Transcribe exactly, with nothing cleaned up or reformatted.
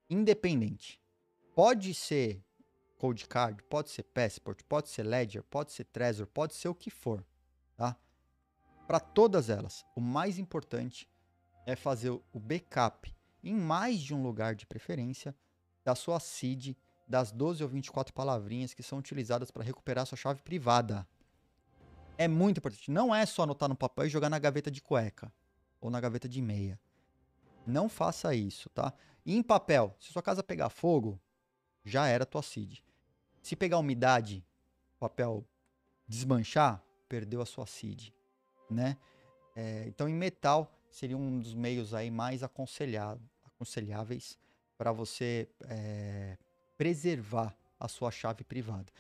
independente. Pode ser Cold Card, pode ser Passport, pode ser Ledger, pode ser Trezor, pode ser o que for, tá? Para todas elas, o mais importante é fazer o backup em mais de um lugar de preferência da sua seed, das doze ou vinte e quatro palavrinhas que são utilizadas para recuperar sua chave privada. É muito importante. Não é só anotar no papel e jogar na gaveta de cueca ou na gaveta de meia. Não faça isso, tá? E em papel, se sua casa pegar fogo, já era tua seed. Se pegar umidade, o papel desmanchar, perdeu a sua seed, né? É, então, em metal seria um dos meios aí mais aconselhado, aconselháveis para você é, preservar a sua chave privada.